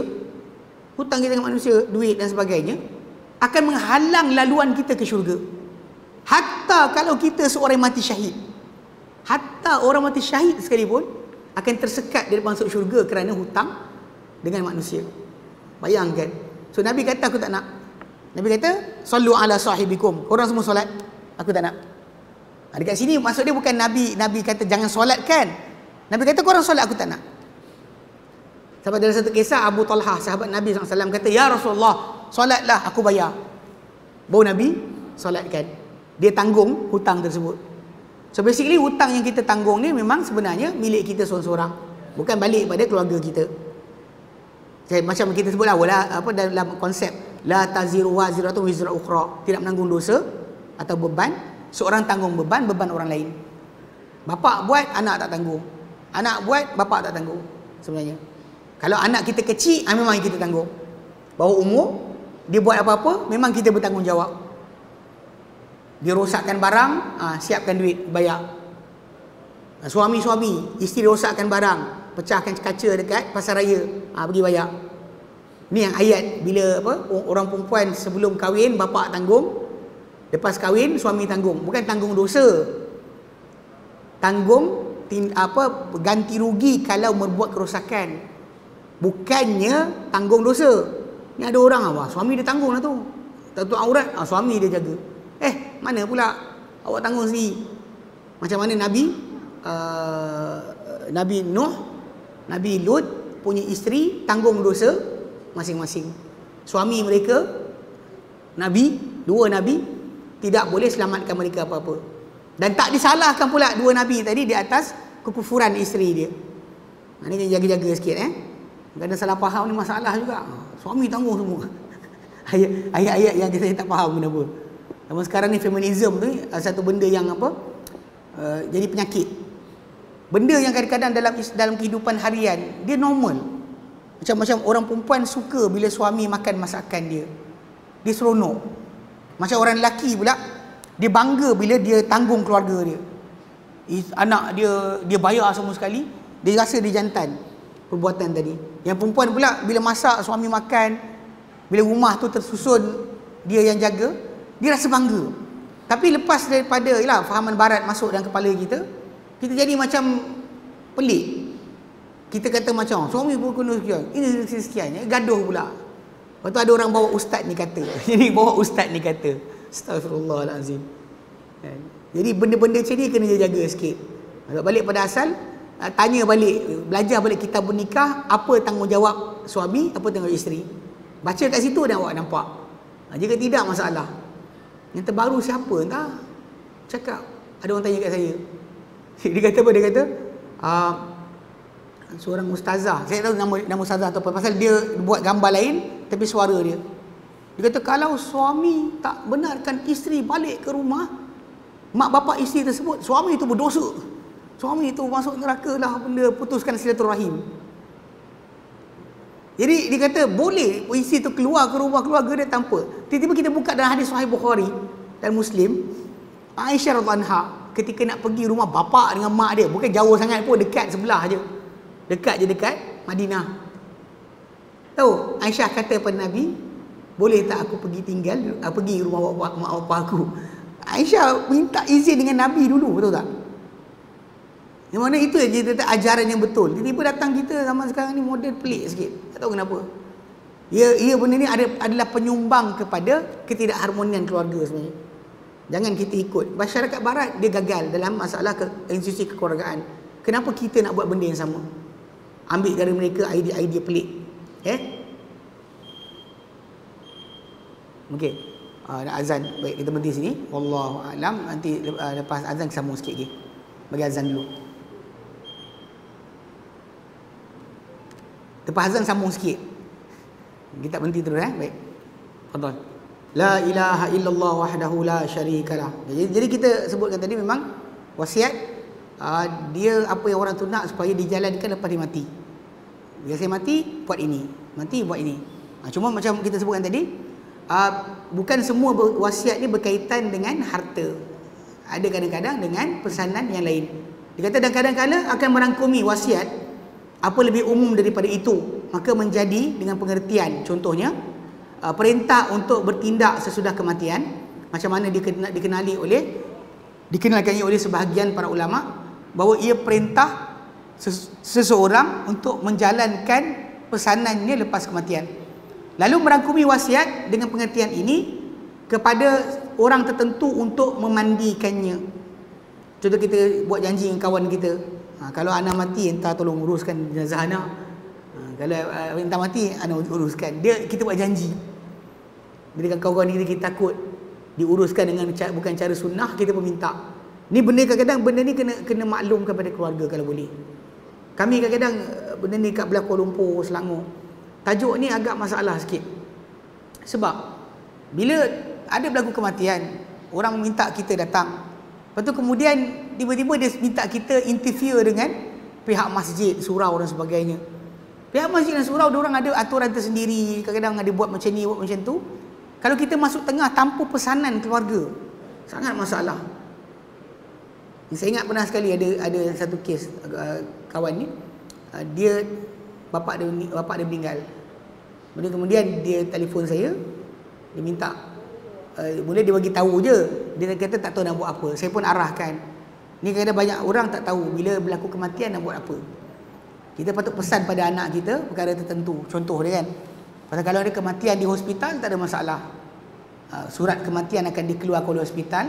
A: duit dan sebagainya, akan menghalang laluan kita ke syurga. Hatta kalau kita seorang yang mati syahid, hatta orang mati syahid sekalipun akan tersekat dari masuk syurga kerana hutang dengan manusia. Bayangkan. So Nabi kata aku tak nak. Nabi kata sallu ala sahibikum. Orang semua solat, aku tak nak. Dekat sini maksud dia bukan Nabi kata jangan solat kan. Nabi kata korang solat, aku tak nak. Sebab dalam satu kisah Abu Talhah, sahabat Nabi SAW kata, ya Rasulullah, solatlah, aku bayar. Baru Nabi solatkan. Dia tanggung hutang tersebut. So basically hutang yang kita tanggung ni memang sebenarnya milik kita seorang-seorang, bukan balik pada keluarga kita. Macam kita sebutlah dalam konsep la taziru waziratun wizra ukhra, tidak menanggung dosa atau beban, seorang tanggung beban orang lain. Bapak buat, anak tak tanggung. Anak buat, bapak tak tanggung sebenarnya. Kalau anak kita kecil, memang kita tanggung. Bawah umur, dia buat apa-apa, memang kita bertanggungjawab. Dia rosakkan barang, siapkan duit, bayar. Suami-suami, isteri rosakkan barang, pecahkan kaca dekat pasar raya, pergi bayar. Ni yang ayat bila orang perempuan sebelum kahwin bapa tanggung, lepas kahwin suami tanggung. Bukan tanggung dosa, tanggung ganti rugi kalau berbuat kerosakan, bukannya tanggung dosa. Ni ada orang suami dia tanggung lah tu, tutup aurat, suami dia jaga. Mana pula awak tanggung sendiri. Macam mana Nabi Nuh, Nabi Lut punya isteri tanggung dosa masing-masing. Suami mereka dua nabi tidak boleh selamatkan mereka apa-apa. Dan tak disalahkan pula dua nabi tadi di atas kekufuran isteri dia. Ini jaga-jaga sikit Kadang salah faham ni masalah juga. Suami tanggung semua. Ayat-ayat yang kita tak faham kenapa. Zaman sekarang ni feminism tu satu benda yang jadi penyakit. Benda yang kadang-kadang dalam kehidupan harian dia normal. Macam orang perempuan suka bila suami makan masakan dia, dia seronok. Macam orang lelaki pula, dia bangga bila dia tanggung keluarga dia. Anak dia bayar semua sekali, dia rasa dia jantan perbuatan tadi. Yang perempuan pula bila masak suami makan, bila rumah tu tersusun dia yang jaga, dia rasa bangga. Tapi lepas daripada fahaman barat masuk dalam kepala kita jadi macam pelik. Kita kata macam suami pun kena sekian, ini sekian, gaduh pula. Lepas tu ada orang bawa ustaz ni kata. Jadi bawa ustaz ni kata. Astaghfirullahalazim. Jadi benda-benda macam ni kena jaga sikit. Balik pada asal, tanya balik, belajar balik kitab nikah, apa tanggungjawab suami, apa tanggungjawab isteri. Baca kat situ dan awak nampak. Jika tidak, masalah. Yang terbaru siapa entah cakap, ada orang tanya kat saya. Dia kata apa? Dia kata seorang ustazah, saya tahu nama ustazah atau apa, pasal dia buat gambar lain tapi suara dia. Dia kata kalau suami tak benarkan isteri balik ke rumah, mak bapak isteri tersebut, suami itu berdosa, suami itu masuk neraka lah, benda putuskan silaturahim. Jadi dia kata boleh isteri itu keluar ke rumah keluarga dia tanpa. Tiba-tiba kita buka dalam hadis Sahih Bukhari dan Muslim, Aisyah radhiyallahu anha ketika nak pergi rumah bapa dengan mak dia, bukan jauh sangat pun, dekat sebelah je. Dekat Madinah. Tahu Aisyah kata kepada Nabi, boleh tak aku pergi pergi rumah mak bapak aku? Aisyah minta izin dengan Nabi dulu, betul tak? Yang mana itu ajaran yang betul. Tiba-tiba datang kita zaman sekarang ni model pelik sikit. Tak tahu kenapa. Ia benda ni adalah penyumbang kepada ketidakharmonian keluarga sebenarnya. Jangan kita ikut. Masyarakat barat dia gagal dalam masalah institusi kekeluargaan. Kenapa kita nak buat benda yang sama? Ambil dari mereka idea-idea pelik. Okey. Nak azan. Baik, kita berhenti sini. Wallahu a'lam. Nanti lepas azan sambung sikit lagi. Bagi azan dulu. Lepas azan sambung sikit. Kita berhenti terus baik. Fadhal. La ilaha illallah wahdahu la syarikalah. Jadi kita sebutkan tadi memang wasiat dia apa yang orang tu nak supaya dijalankan lepas dia mati. Bila saya mati buat ini, mati buat ini. Cuma macam kita sebutkan tadi, bukan semua wasiat ni berkaitan dengan harta. Ada kadang-kadang dengan pesanan yang lain. Dia kata dan kadang-kadang akan merangkumi wasiat apa lebih umum daripada itu, maka menjadi dengan pengertian. Contohnya perintah untuk bertindak sesudah kematian, macam mana dikenalkannya oleh sebahagian para ulama bahawa ia perintah seseorang untuk menjalankan pesanannya lepas kematian. Lalu merangkumi wasiat dengan pengertian ini kepada orang tertentu untuk memandikannya. Contoh kita buat janji dengan kawan kita, kalau anak mati entah tolong uruskan jenazah anak. Kalau entah mati anak uruskan. Kita buat janji. Bila kawan-kawan kita takut diuruskan dengan bukan cara sunnah, kita pun minta. Ni benda kadang-kadang benda ni kena maklumkan kepada keluarga kalau boleh. Kami kadang-kadang benda ni kat belah Kuala Lumpur, Selangor. Tajuk ni agak masalah sikit. Sebab bila ada berlaku kematian, orang minta kita datang. Lepas tu kemudian tiba-tiba dia minta kita interfere dengan pihak masjid, surau dan sebagainya. Pihak masjid dan surau diorang ada aturan tersendiri, kadang-kadang ada buat macam ni, buat macam tu. Kalau kita masuk tengah tanpa pesanan keluarga, sangat masalah. Saya ingat pernah sekali ada satu kes kawan ni, dia bapak dia meninggal. Kemudian dia telefon saya, dia minta boleh dia bagi tahu je. Dia kata tak tahu nak buat apa. Saya pun arahkan. Ni kadang banyak orang tak tahu bila berlaku kematian nak buat apa. Kita patut pesan pada anak kita perkara tertentu. Contoh dia kan, pasal kalau ada kematian di hospital tak ada masalah. Surat kematian akan dikeluarkan oleh hospital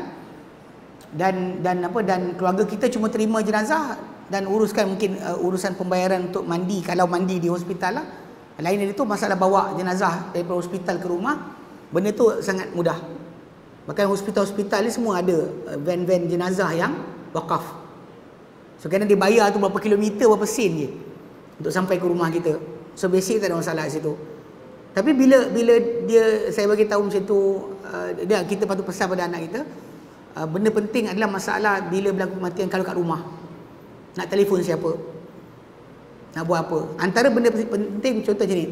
A: dan keluarga kita cuma terima jenazah dan uruskan mungkin urusan pembayaran untuk mandi kalau mandi di hospital lah. Lain dari itu masalah bawa jenazah daripada hospital ke rumah, benda tu sangat mudah. Bahkan hospital-hospital ni semua ada van-van jenazah yang wakaf. So kena dibayar tu berapa kilometer, berapa sen je untuk sampai ke rumah kita. So basic tak ada masalah kat situ. Tapi bila saya bagi tahu macam tu, kita patut pesan pada anak kita, benda penting adalah masalah bila berlaku kematian kalau kat rumah. Nak telefon siapa? Nak buat apa? Antara benda penting contoh macam ni.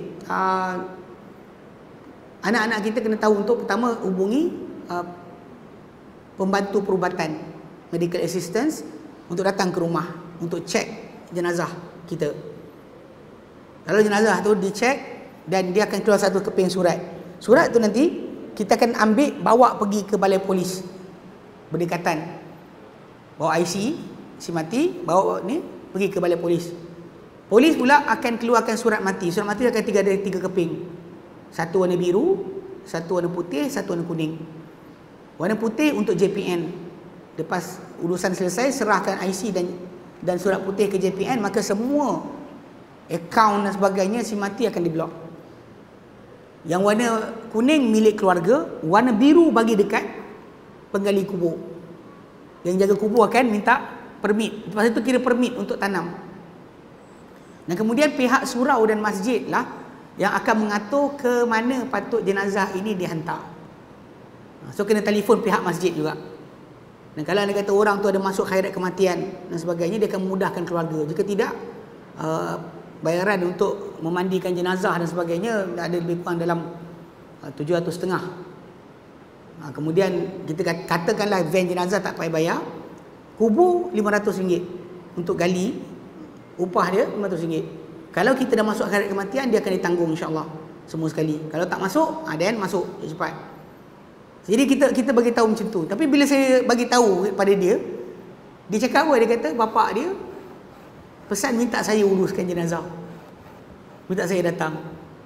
A: Anak-anak kita kena tahu untuk pertama hubungi pembantu perubatan, medical assistance, untuk datang ke rumah untuk cek jenazah kita. Kalau jenazah tu dicek dan dia akan keluar satu keping surat. Surat tu nanti kita akan ambil bawa pergi ke balai polis berdekatan. Bawa IC si mati, bawa ni pergi ke balai polis. Polis pula akan keluarkan surat mati. Surat mati akan ada tiga keping. Satu warna biru, satu warna putih, satu warna kuning. Warna putih untuk JPN. Lepas urusan selesai, serahkan IC dan surat putih ke JPN, maka semua akaun dan sebagainya si mati akan diblok. Yang warna kuning milik keluarga, warna biru bagi dekat penggali kubur. Yang jaga kubur akan minta permit. Lepas itu kira permit untuk tanam. Dan kemudian pihak surau dan masjid lah yang akan mengatur ke mana patut jenazah ini dihantar. So kena telefon pihak masjid juga. Dan kalau anda kata orang tu ada masuk khairat kematian dan sebagainya, dia akan memudahkan keluarga. Jika tidak, bayaran untuk memandikan jenazah dan sebagainya ada lebih kurang dalam 750. Kemudian kita katakanlah van jenazah tak payah bayar, kubur RM500 untuk gali, upah dia RM500. Kalau kita dah masuk akhirat kematian, dia akan ditanggung insya-Allah semua sekali. Kalau tak masuk, then masuk cepat. Jadi kita bagi tahu macam tu. Tapi bila saya bagi tahu pada dia cakap apa? Dia kata bapak dia pesan minta saya uruskan jenazah. Minta saya datang.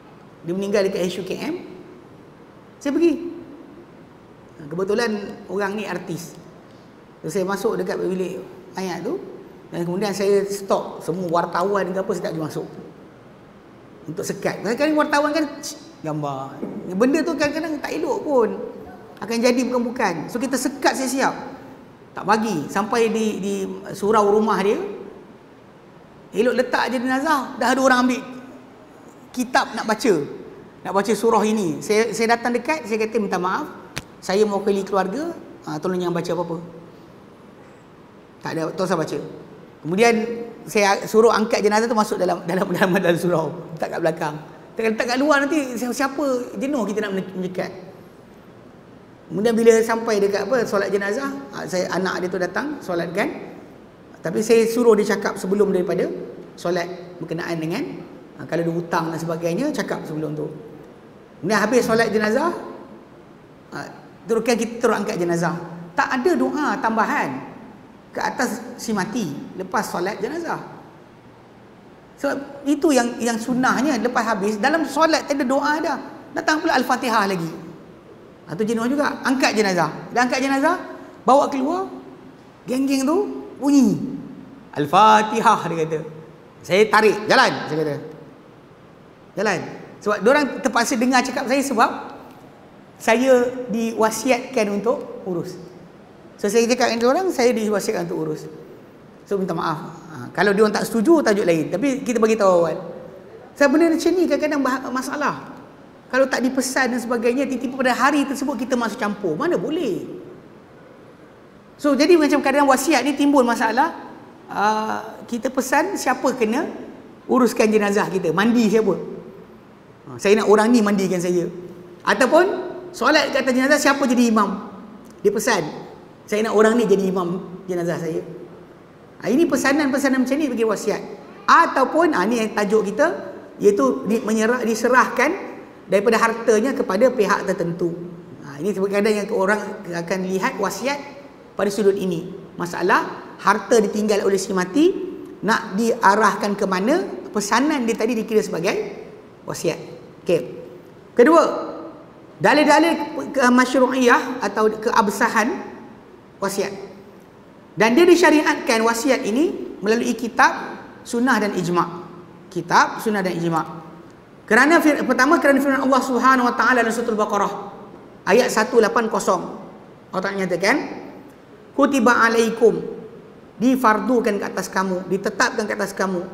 A: dia meninggal dekat HUKM, saya pergi. Kebetulan orang ni artis. So, saya masuk dekat bilik mayat tu, dan kemudian saya stop semua wartawan ke apa, saya tak boleh masuk untuk sekat. Kadang-kadang wartawan kan gambar benda tu kadang-kadang tak elok pun, akan jadi bukan-bukan. So kita sekat siap-siap, tak bagi sampai di surau rumah dia. Elok letak je jenazah, dah ada orang ambil kitab nak baca surah ini. Saya datang dekat, saya kata minta maaf, saya mewakili keluarga, tolong jangan baca apa-apa. Tak ada, tak usah baca. Kemudian saya suruh angkat jenazah tu masuk dalam surau, letak kat belakang. Letak kat luar, nanti siapa jenuh kita nak menyekat. Kemudian bila sampai dekat solat jenazah, anak dia tu datang solatkan. Tapi saya suruh dia cakap sebelum daripada solat berkenaan dengan kalau ada hutang dan sebagainya, cakap sebelum tu. Kemudian habis solat jenazah, teruskan kita terus angkat jenazah. Tak ada doa tambahan ke atas si mati lepas solat jenazah. Sebab itu yang sunnahnya, lepas habis dalam solat tak ada doa dah, datang pula Al-Fatihah lagi. Atau jenuh juga, angkat jenazah. Dan angkat jenazah, bawa keluar, geng-geng tu bunyi Al-Fatihah, dia kata. Saya tarik, jalan, saya kata. Jalan. Sebab diorang terpaksa dengar cakap saya, sebab saya diwasiatkan untuk urus. So saya cakap dengan diorang, saya diwasiatkan untuk urus. So minta maaf. Kalau diorang tak setuju, tajuk lain. Tapi kita bagi tahu awal. Sebab benda macam ni kadang-kadang masalah. Kalau tak dipesan dan sebagainya, tiba-tiba pada hari tersebut kita masuk campur. Mana boleh. So jadi macam kadang wasiat ni timbul masalah. Kita pesan siapa kena uruskan jenazah kita, mandi siapa. Saya nak orang ni mandikan saya. Ataupun solat kat atas jenazah, siapa jadi imam. Dia pesan, saya nak orang ni jadi imam jenazah saya. Ini pesanan-pesanan macam ni bagi wasiat. Ataupun ni yang tajuk kita, iaitu diserahkan daripada hartanya kepada pihak tertentu. Ini kadang-kadang yang orang akan lihat wasiat pada sudut ini. Masalah harta ditinggal oleh si mati, nak diarahkan ke mana, pesanan dia tadi dikira sebagai wasiat. Okey. Kedua, dalil-dalil kemasyru'iyah atau keabsahan wasiat. Dan dia disyariatkan wasiat ini melalui kitab, sunnah dan ijma'. Kitab, sunnah dan ijma'. Kerana pertama, kerana firman Allah Subhanahu wa taala dalam surah Al-Baqarah ayat 180. Allah Taala nyatakan, kutiba alaikum, difardukan ke atas kamu, ditetapkan ke atas kamu,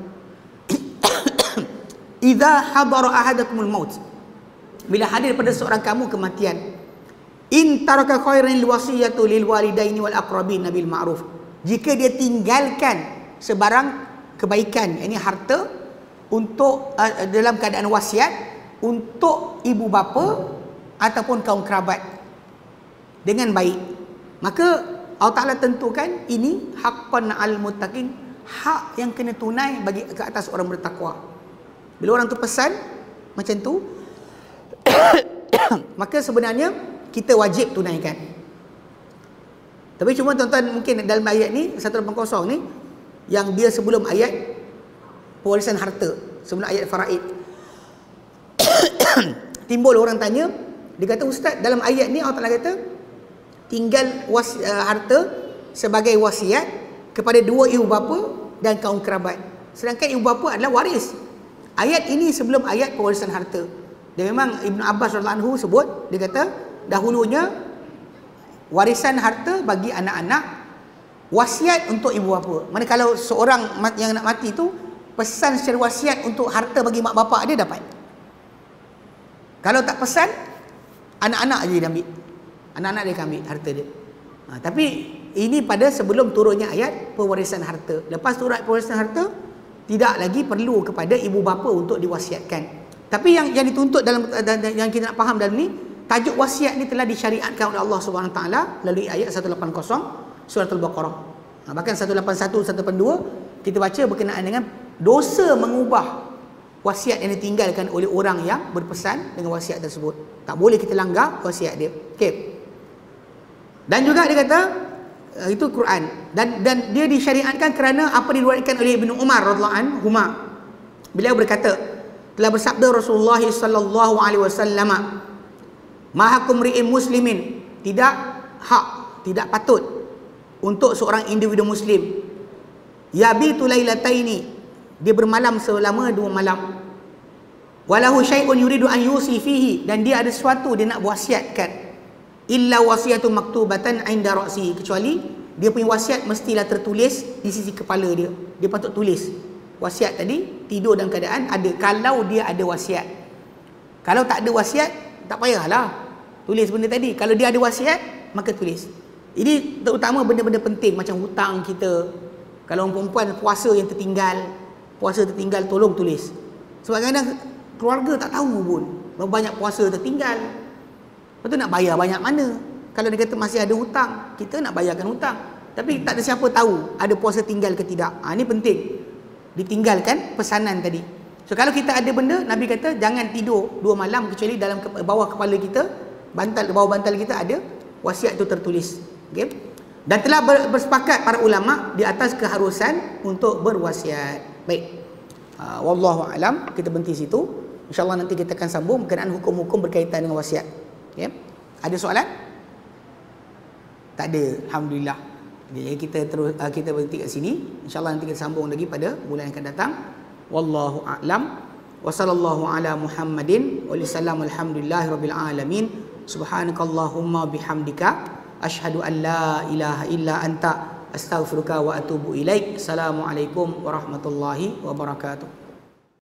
A: idza hadara ahadakumul maut, bila hadir pada seorang kamu kematian, in taraka khairan lil wasiyatu lil walidaini wal aqrabin bil ma'ruf, jika dia tinggalkan sebarang kebaikan, ini harta, untuk dalam keadaan wasiat untuk ibu bapa ataupun kaum kerabat dengan baik, maka Allah Ta'ala tentukan ini haqqan al muttaqin, hak yang kena tunai bagi ke atas orang bertakwa. Bila orang tu pesan macam tu, maka sebenarnya kita wajib tunaikan. Tapi cuma tuan-tuan, mungkin dalam ayat ni 180 ni, yang dia sebelum ayat pewarisan harta, sebelum ayat faraid, timbul orang tanya, dia kata, ustaz, dalam ayat ni Allah Ta'ala kata tinggal harta sebagai wasiat kepada dua ibu bapa dan kaum kerabat, sedangkan ibu bapa adalah waris. Ayat ini sebelum ayat pewarisan harta. Dan memang Ibn Abbas radhiyallahu anhu sebut, dia kata dahulunya warisan harta bagi anak-anak, wasiat untuk ibu bapa. Mana kalau seorang yang nak mati tu pesan secara wasiat untuk harta bagi mak bapak dia, dapat. Kalau tak pesan, anak-anak je dia ambil. Anak-anak dia akan ambil harta dia. Tapi ini pada sebelum turunnya ayat pewarisan harta. Lepas turun ayat pewarisan harta, tidak lagi perlu kepada ibu bapa untuk diwasiatkan. Tapi yang dituntut dalam yang kita nak faham dalam ni, tajuk wasiat ni telah disyariatkan oleh Allah Subhanahu taala melalui ayat 180 surah Al-Baqarah. Bahkan 181, 182 kita baca berkenaan dengan dosa mengubah wasiat yang ditinggalkan oleh orang yang berpesan dengan wasiat tersebut. Tak boleh kita langgar wasiat dia. Okey. Dan juga dia kata itu Quran, dan dia disyariatkan kerana apa diriwayatkan oleh Ibnu Umar radhiyallahu anhu. Beliau berkata, telah bersabda Rasulullah sallallahu alaihi wasallam, ma hakum ri'in muslimin, tidak hak, tidak patut untuk seorang individu muslim, yabitu lailataini, dia bermalam selama 2 malam, walahu syai'un yuridu an yusi fihi, dan dia ada sesuatu dia nak wasiatkan, illa wasiyatu maktubatan inda ra'si, kecuali dia punya wasiat mestilah tertulis di sisi kepala dia. Dia patut tulis wasiat tadi, tidur dalam keadaan ada, kalau dia ada wasiat. Kalau tak ada wasiat, tak payahlah tulis benda tadi. Kalau dia ada wasiat, maka tulis. Ini terutama benda-benda penting macam hutang kita. Kalau orang perempuan puasa yang tertinggal, tolong tulis. Sebab kadang-kadang keluarga tak tahu pun berapa banyak puasa tertinggal. Lepas tu nak bayar banyak mana? Kalau dia kata masih ada hutang, kita nak bayarkan hutang, tapi tak ada siapa tahu ada puasa tinggal ke tidak. Ini penting, ditinggalkan pesanan tadi. So kalau kita ada benda, Nabi kata jangan tidur 2 malam kecuali dalam bawah kepala kita, bawah bantal kita ada wasiat itu tertulis. Okay? Dan telah bersepakat para ulama di atas keharusan untuk berwasiat. Baik, wallahu alam, kita berhenti situ. InsyaAllah nanti kita akan sambung berkenaan hukum-hukum berkaitan dengan wasiat. Okay? Ada soalan? Tak ada, alhamdulillah. Jadi kita berhenti kat sini. InsyaAllah nanti kita sambung lagi pada bulan yang akan datang. Wallahu a'lam. Wa sallallahu ala Muhammadin wa sallam, alhamdulillahirabbil alamin. Subhanakallahumma bihamdika asyhadu an la ilaha illa anta astaghfiruka wa atubu ilaik. Assalamualaikum warahmatullahi wabarakatuh.